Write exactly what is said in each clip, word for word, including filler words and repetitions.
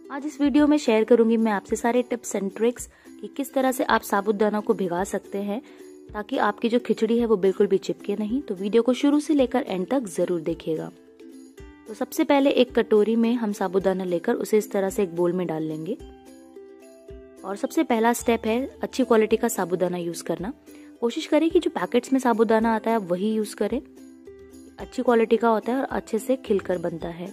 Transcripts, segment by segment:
आज इस वीडियो में शेयर करूंगी मैं आपसे सारे टिप्स एंड ट्रिक्स कि किस तरह से आप साबूदाना को भिगा सकते हैं ताकि आपकी जो खिचड़ी है वो बिल्कुल भी चिपके नहीं। तो वीडियो को शुरू से लेकर एंड तक जरूर देखिएगा। तो सबसे पहले एक कटोरी में हम साबूदाना लेकर उसे इस तरह से एक बोल में डाल लेंगे। और सबसे पहला स्टेप है अच्छी क्वालिटी का साबूदाना यूज करना। कोशिश करें कि जो पैकेट्स में साबूदाना आता है वही यूज करें, अच्छी क्वालिटी का होता है और अच्छे से खिलकर बनता है।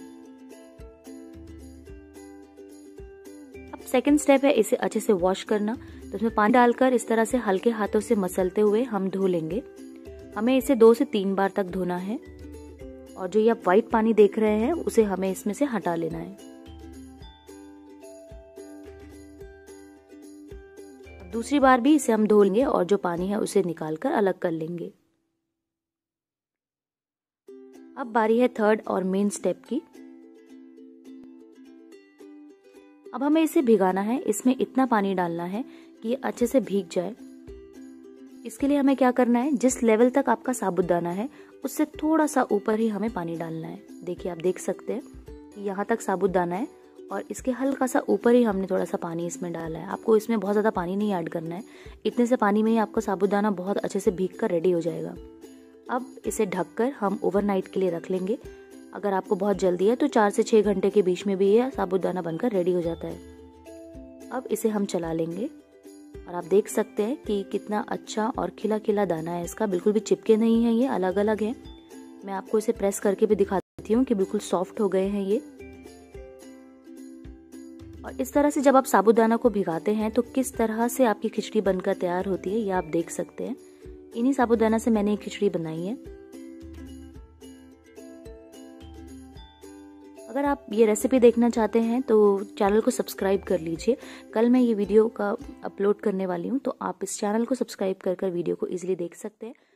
अब सेकंड स्टेप है इसे अच्छे से वॉश करना। तो इसमें पानी डालकर इस तरह से हल्के हाथों से मसलते हुए हम धो लेंगे। हमें इसे दो से तीन बार तक धोना है और जो ये आप व्हाइट पानी देख रहे हैं उसे हमें इसमें से हटा लेना है। अब दूसरी बार भी इसे हम धो लेंगे और जो पानी है उसे निकालकर अलग कर लेंगे। अब बारी है थर्ड और मेन स्टेप की। अब हमें इसे भिगाना है। इसमें इतना पानी डालना है कि ये अच्छे से भीग जाए। इसके लिए हमें क्या करना है, जिस लेवल तक आपका साबूदाना है उससे थोड़ा सा ऊपर ही हमें पानी डालना है। देखिए आप देख सकते हैं कि यहाँ तक साबूदाना है और इसके हल्का सा ऊपर ही हमने थोड़ा सा पानी इसमें डाला है। आपको इसमें बहुत ज़्यादा पानी नहीं ऐड करना है, इतने से पानी में ही आपका साबूदाना बहुत अच्छे से भीग कर रेडी हो जाएगा। अब इसे ढककर हम ओवरनाइट के लिए रख लेंगे। अगर आपको बहुत जल्दी है तो चार से छः घंटे के बीच में भी ये साबूदाना बनकर रेडी हो जाता है। अब इसे हम चला लेंगे और आप देख सकते हैं कि कितना अच्छा और खिला खिला दाना है इसका, बिल्कुल भी चिपके नहीं है, ये अलग अलग है। मैं आपको इसे प्रेस करके भी दिखाती हूँ कि बिल्कुल सॉफ्ट हो गए हैं ये। और इस तरह से जब आप साबूदाना को भिगाते हैं तो किस तरह से आपकी खिचड़ी बनकर तैयार होती है ये आप देख सकते हैं। इन्हीं साबूदाना से मैंने एक खिचड़ी बनाई है। अगर आप ये रेसिपी देखना चाहते हैं तो चैनल को सब्सक्राइब कर लीजिए। कल मैं ये वीडियो का अपलोड करने वाली हूँ, तो आप इस चैनल को सब्सक्राइब कर कर वीडियो को इजीली देख सकते हैं।